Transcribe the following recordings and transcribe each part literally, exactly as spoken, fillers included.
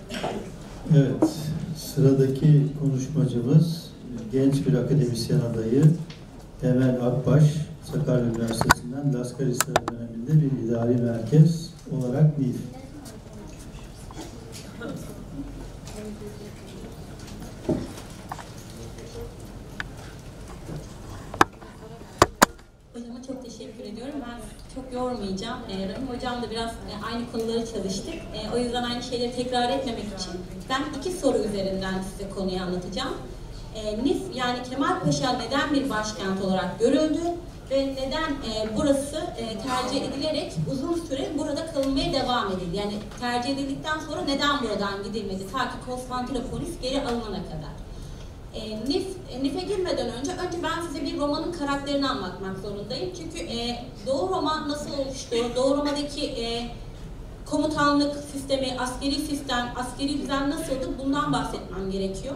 Evet, sıradaki konuşmacımız genç bir akademisyen adayı Emel Akbaş, Sakarya Üniversitesi'nden Lascaris döneminde bir idari merkez olarak N İ F. Hocama çok teşekkür ediyorum. Ben çok yormayacağım. Ee, Rahim Hocam da biraz e, aynı konuları çalıştık. E, o yüzden aynı şeyleri tekrar etmemek için ben iki soru üzerinden size konuyu anlatacağım. E, N İ F yani Kemalpaşa neden bir başkent olarak görüldü ve neden e, burası e, tercih edilerek uzun süre burada kalınmaya devam edildi? Yani tercih edildikten sonra neden buradan gidilmedi? Ta ki Konstantinopolis geri alınana kadar. E, N İ F, N İ F'e girmeden önce önce ben size bir romanın karakterini anlatmak zorundayım. Çünkü e, Doğu Roma nasıl oluştu, Doğu Roma'daki e, komutanlık sistemi, askeri sistem, askeri düzen nasıldı bundan bahsetmem gerekiyor.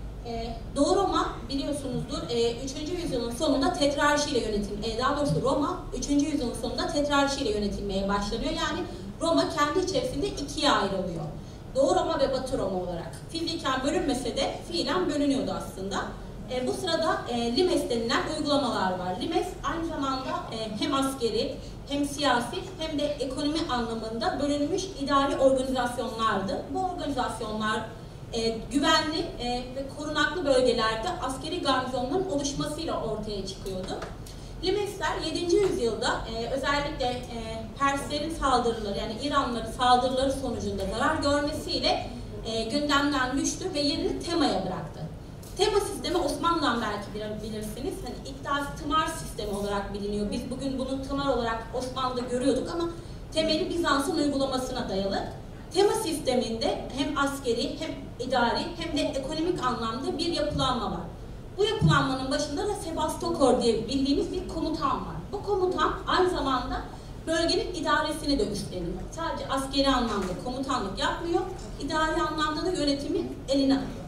E, Doğu Roma biliyorsunuzdur e, üçüncü yüzyılın sonunda tetrarşiyle yönetim, e, daha doğrusu Roma üçüncü yüzyılın sonunda tetrarşiyle yönetilmeye başlanıyor. Yani Roma kendi içerisinde ikiye ayrılıyor. Doğu Roma ve Batı Roma olarak. Fiziken bölünmese de fiilen bölünüyordu aslında. E, bu sırada e, Limes denilen uygulamalar var. Limes aynı zamanda e, hem askeri, hem siyasi, hem de ekonomi anlamında bölünmüş idari organizasyonlardı. Bu organizasyonlar e, güvenli e, ve korunaklı bölgelerde askeri garnizonların oluşmasıyla ortaya çıkıyordu. Limesler yedinci yüzyılda e, özellikle e, Perslerin saldırıları yani İranlıların saldırıları sonucunda zarar görmesiyle e, gündemden düştü ve yerini Tema'ya bıraktı. Tema sistemi Osmanlı'dan belki bilirsiniz. Hani İktas tımar sistemi olarak biliniyor. Biz bugün bunu tımar olarak Osmanlı'da görüyorduk ama temeli Bizans'ın uygulamasına dayalı. Tema sisteminde hem askeri hem idari hem de ekonomik anlamda bir yapılanma var. Bu yapılanmanın başında da Sebastokor diye bildiğimiz bir komutan var. Bu komutan aynı zamanda bölgenin idaresini de üstleniyor. Sadece askeri anlamda komutanlık yapmıyor, idari anlamda da yönetimi eline alıyor.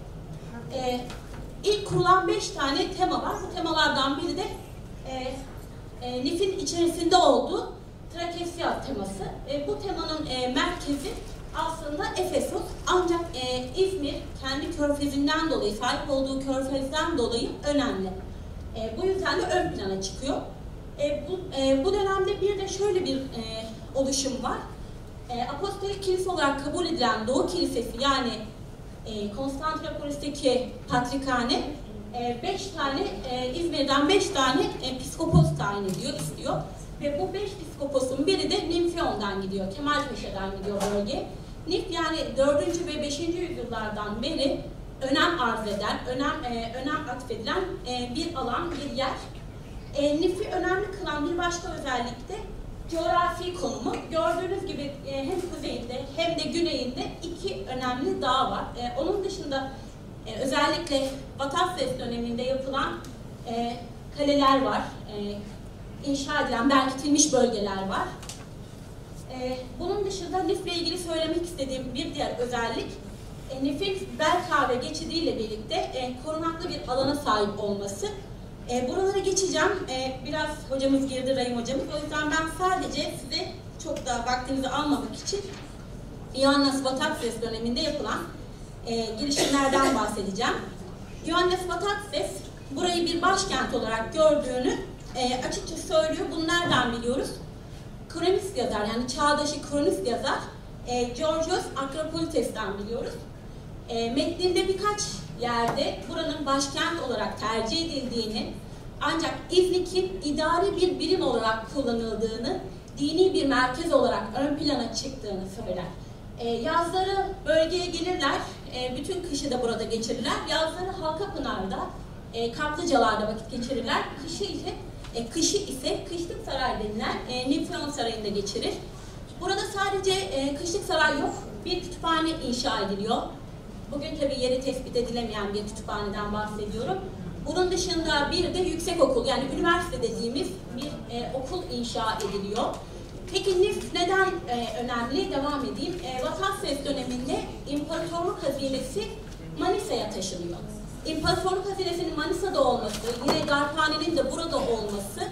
Ee, ilk kurulan beş tane tema var. Bu temalardan biri de e, e, N İ F'in içerisinde olduğu Trakesya teması. E, bu temanın e, merkezi aslında Efesos, ancak e, İzmir kendi körfezinden dolayı, sahip olduğu körfezden dolayı önemli. E, bu yüzden de ön plana çıkıyor. E, bu, e, bu dönemde bir de şöyle bir e, oluşum var. E, Apostolik kilise olarak kabul edilen Doğu Kilisesi yani e, Konstantinopolis'teki Patrikhane e, beş tane e, İzmir'den beş tane e, piskopos tayin ediyor, istiyor. Ve bu beş piskoposun biri de Nimfion'dan gidiyor, Kemalpaşa'dan gidiyor bölge. N İ F yani dördüncü ve beşinci yüzyıllardan beri önem arz eden, önem, e, önem atfedilen e, bir alan, bir yer. E, N İ F'i önemli kılan bir başka özellik de coğrafi konumu. Gördüğünüz gibi e, hem kuzeyinde hem de güneyinde iki önemli dağ var. E, onun dışında e, özellikle Vatatzes döneminde yapılan e, kaleler var. E, inşa edilen, berkitilmiş bölgeler var. Ee, bunun dışında N İ F ile ilgili söylemek istediğim bir diğer özellik, e, N İ F'in Belkave geçidiyle birlikte e, korunaklı bir alana sahip olması. E, buralara geçeceğim. E, biraz hocamız girdi, Rahim hocamız. O yüzden ben sadece size çok da vaktinizi almamak için Ioannes Vatatzes döneminde yapılan e, girişimlerden bahsedeceğim. Ioannes Vatatzes burayı bir başkent olarak gördüğünü e, açıkça söylüyor. Bunu nereden biliyoruz? Kronist yazar, yani çağdaşı kronist yazar e, Georgios Akropolites'ten biliyoruz. E, metninde birkaç yerde buranın başkent olarak tercih edildiğini, ancak İznik'in idari bir birim olarak kullanıldığını, dini bir merkez olarak ön plana çıktığını söyler. E, yazları bölgeye gelirler, e, bütün kışı da burada geçirirler. Yazları Halkapınar'da, e, Kaplıcalar'da vakit geçirirler. Kışı ise E, kışı ise Kışlık Saray denilen e, Nimfion Sarayı'nda geçirir. Burada sadece e, Kışlık Saray yok, bir kütüphane inşa ediliyor. Bugün tabii yeri tespit edilemeyen bir kütüphaneden bahsediyorum. Bunun dışında bir de yüksekokul, yani üniversite dediğimiz bir e, okul inşa ediliyor. Peki N İ F neden e, önemli? Devam edeyim. E, Vatatzes döneminde imparatorluk hazinesi Manisa'ya taşınıyor. İmparatorluk hazinesinin Manisa'da olması, yine Darphane'nin de burada olması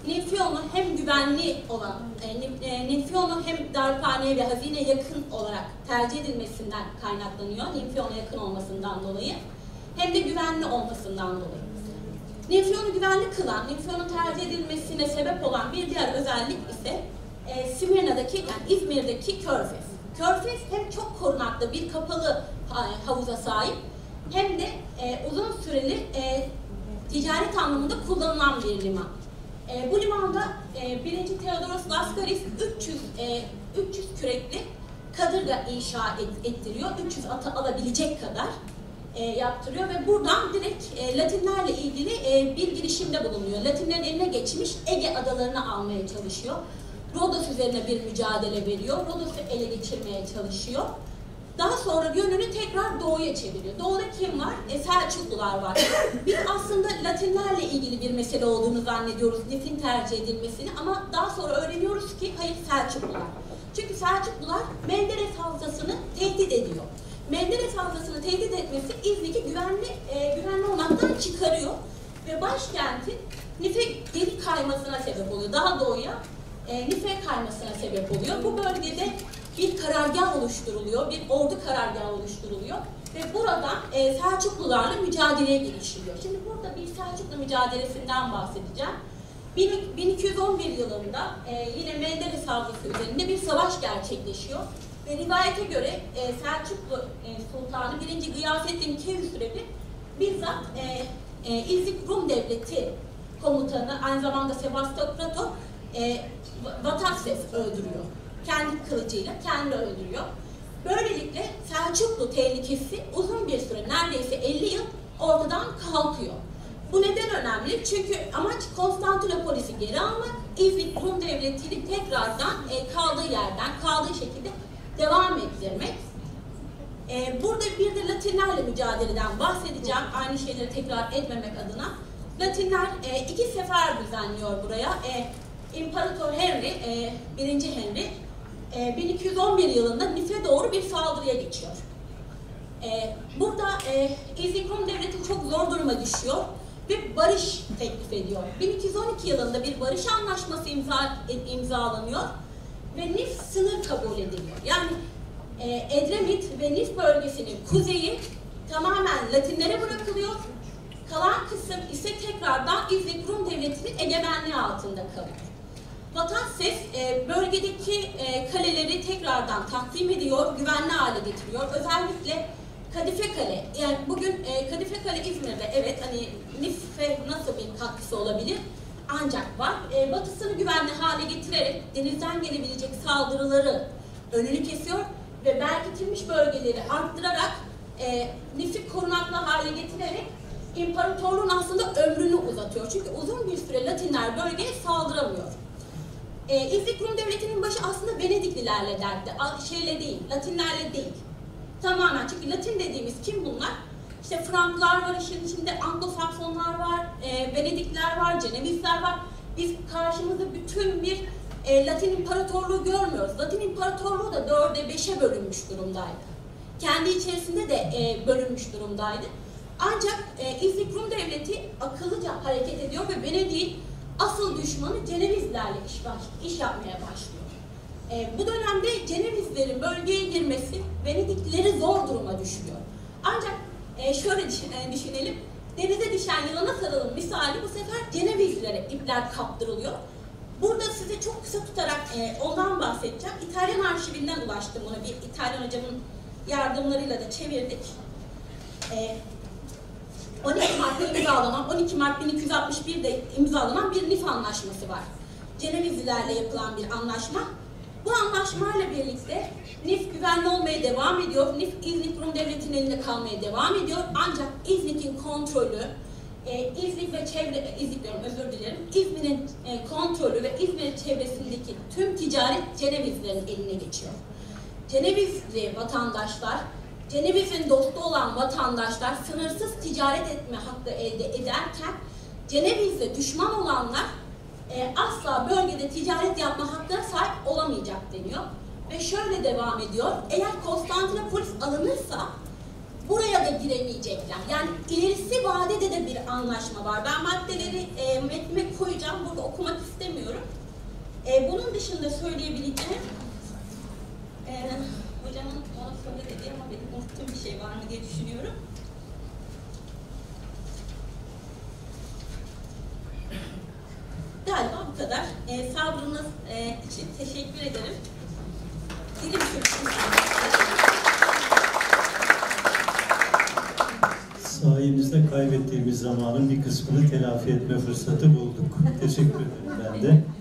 Ninfyon'u hem güvenli olan, e, Ninfyon'u hem Darphane'ye ve hazine yakın olarak tercih edilmesinden kaynaklanıyor. Ninfyon'a yakın olmasından dolayı. Hem de güvenli olmasından dolayı. Ninfyon'u güvenli kılan, Ninfyon'un tercih edilmesine sebep olan bir diğer özellik ise e, Simirna'daki, yani İzmir'deki Körfez. Körfez hem çok korunaklı bir kapalı havuza sahip hem de e, uzun süreli e, ticaret anlamında kullanılan bir liman. E, bu limanda e, birinci Theodoros Laskaris üç yüz, e, üç yüz kürekli kadırga inşa et, ettiriyor. üç yüz atı alabilecek kadar e, yaptırıyor ve buradan direkt e, Latinlerle ilgili e, bir girişimde bulunuyor. Latinlerin eline geçmiş Ege adalarını almaya çalışıyor. Rodos üzerine bir mücadele veriyor. Rodos'u ele geçirmeye çalışıyor. Daha sonra yönünü tekrar doğuya çeviriyor. Doğuda kim var? E, Selçuklular var. Biz aslında Latinlerle ilgili bir mesele olduğunu zannediyoruz, Nif'in tercih edilmesini, ama daha sonra öğreniyoruz ki hayır, Selçuklular. Çünkü Selçuklular Menderes Havzası'nı tehdit ediyor. Menderes Havzası'nı tehdit etmesi İznik'i güvenli, e, güvenli olmaktan çıkarıyor ve başkentin Nif'e geri kaymasına sebep oluyor. Daha doğuya e, Nif'e kaymasına sebep oluyor. Bu bölgede bir karargah oluşturuluyor, bir ordu karargahı oluşturuluyor ve buradan e, Selçuklularla mücadeleye girişiliyor. Şimdi burada bir Selçuklu mücadelesinden bahsedeceğim. bin iki yüz on bir yılında e, yine Menderes Havzası üzerinde bir savaş gerçekleşiyor ve rivayete göre e, Selçuklu e, Sultanı birinci Gıyasettin Keyhüsrevi bizzat e, e, İznik Rum Devleti komutanı, aynı zamanda Sevastokrator e, Vatatzes öldürüyor. Kendi kılıcıyla kendi öldürüyor. Böylelikle Selçuklu tehlikesi uzun bir süre, neredeyse elli yıl ortadan kalkıyor. Bu neden önemli? Çünkü amaç Konstantinopolis'i geri almak, İznik Rum Devleti'ni tekrardan e, kaldığı yerden, kaldığı şekilde devam ettirmek. E, burada bir de Latinlerle mücadeleden bahsedeceğim, aynı şeyleri tekrar etmemek adına. Latinler e, iki sefer düzenliyor buraya. E, İmparator Henry, e, birinci Henry, bin iki yüz on bir yılında Nif'e doğru bir saldırıya geçiyor. Ee, burada e, İznik Rum Devleti çok zor duruma düşüyor ve barış teklif ediyor. bin iki yüz on iki yılında bir barış anlaşması imza, imzalanıyor ve Nif sınır kabul ediliyor. Yani e, Edremit ve Nif bölgesinin kuzeyi tamamen Latinlere bırakılıyor. Kalan kısım ise tekrardan İznik Rum Devleti'nin egemenliği altında kalıyor. Vatatzes e, bölgedeki e, kaleleri tekrardan takdim ediyor, güvenli hale getiriyor. Özellikle Kadife Kale, yani bugün e, Kadife Kale İzmir'de, evet, hani Nif'e nasıl bir katkısı olabilir? Ancak var. E, batısını güvenli hale getirerek denizden gelebilecek saldırıları önünü kesiyor ve berkitilmiş bölgeleri arttırarak e, Nif'i korunaklı hale getirerek imparatorluğun aslında ömrünü uzatıyor. Çünkü uzun bir süre Latinler bölgeye saldıramıyor. Ee, İznik Rum Devleti'nin başı aslında Venediklilerle dertli, şeyle değil, Latinlerle değil. Tamamen, çünkü Latin dediğimiz kim bunlar? İşte Franklar var, işin içinde Anglo-Saksonlar var, e, Venedikliler var, Cenevizler var. Biz karşımızda bütün bir e, Latin İmparatorluğu görmüyoruz. Latin İmparatorluğu da dörde beşe bölünmüş durumdaydı. Kendi içerisinde de e, bölünmüş durumdaydı. Ancak e, İznik Rum Devleti akıllıca hareket ediyor ve Venedik'in asıl düşmanı Cenevizlerle iş, baş, iş yapmaya başlıyor. E, bu dönemde Cenevizlerin bölgeye girmesi Venediklileri zor duruma düşürüyor. Ancak e, şöyle e, düşünelim, denize düşen yılana sarılın misali bu sefer Cenevizlere ipler kaptırılıyor. Burada size çok kısa tutarak e, ondan bahsedeceğim. İtalyan arşivinden ulaştım buna, bir İtalyan hocamın yardımlarıyla da çevirdik. E, on iki Mart'ta imzalanan, on iki Mart bin iki yüz altmış bir'de imzalanan bir Nif anlaşması var. Cenevizlilerle yapılan bir anlaşma. Bu anlaşmayla birlikte Nif güvenli olmaya devam ediyor. Nif İznik Rum Devleti'nin elinde kalmaya devam ediyor. Ancak İznik'in kontrolü, e, İznik ve çevre, İznik diyorum, özür dilerim. İzmir'in e, kontrolü ve İzmir çevresindeki tüm ticaret Cenevizlerin eline geçiyor. Cenevizli vatandaşlar, Ceneviz'in dostu olan vatandaşlar sınırsız ticaret etme hakkı elde ederken Ceneviz'le düşman olanlar e, asla bölgede ticaret yapma hakkına sahip olamayacak deniyor. Ve şöyle devam ediyor, eğer Konstantinopolis alınırsa buraya da giremeyecekler. Yani ilerisi vadede de bir anlaşma var. Ben maddeleri e, metnime koyacağım, burada okumak istemiyorum. E, bunun dışında söyleyebileceğim, e, hocamın ona söyle dediği ama benim unuttuğum bir şey var mı diye düşünüyorum. Galiba bu kadar. E, sabrınız e, için teşekkür ederim. Dilim sürçtüm. Sayenizde kaybettiğimiz zamanın bir kısmını telafi etme fırsatı bulduk. Teşekkür ederim ben de.